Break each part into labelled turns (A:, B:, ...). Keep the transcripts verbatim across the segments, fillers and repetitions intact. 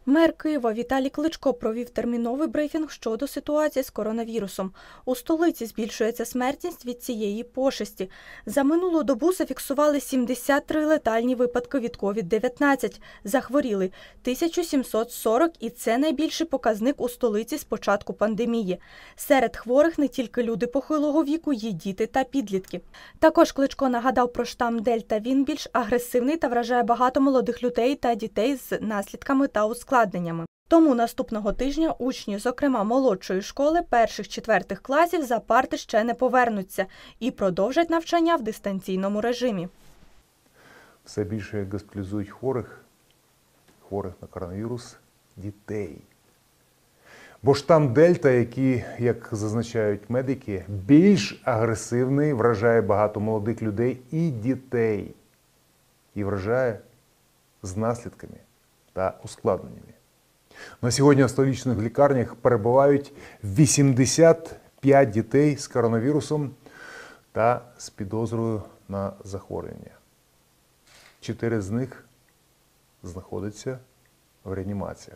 A: Мер Києва Віталій Кличко провів терміновий брифінг щодо ситуації з коронавірусом. У столиці збільшується смертність від цієї пошесті. За минулу добу зафіксували сімдесят три летальні випадки від ковід дев'ятнадцять. Захворіли тисяча сімсот сорок, і це найбільший показник у столиці з початку пандемії. Серед хворих не тільки люди похилого віку, є діти та підлітки. Також Кличко нагадав про штам Дельта. Він більш агресивний та вражає багато молодих людей та дітей з наслідками та ускладненнями. Тому наступного тижня учні, зокрема молодшої школи, перших-четвертих класів, за парти ще не повернуться і продовжать навчання в дистанційному режимі.
B: Все більше госпіталізують хворих, хворих на коронавірус, дітей. Бо штам Дельта, який, як зазначають медики, більш агресивний, вражає багато молодих людей і дітей. І вражає з наслідками та ускладненнями. На сьогодні в столичних лікарнях перебувають вісімдесят п'ять дітей з коронавірусом та з підозрою на захворювання. Чотири з них знаходяться в реанімаціях.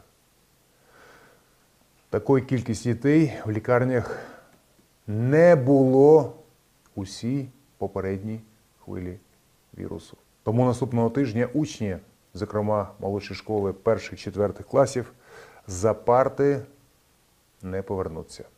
B: Такої кількості дітей в лікарнях не було усі попередні хвилі вірусу. Тому наступного тижня учні, зокрема молодші школи перших-четвертих класів, за парти не повернуться.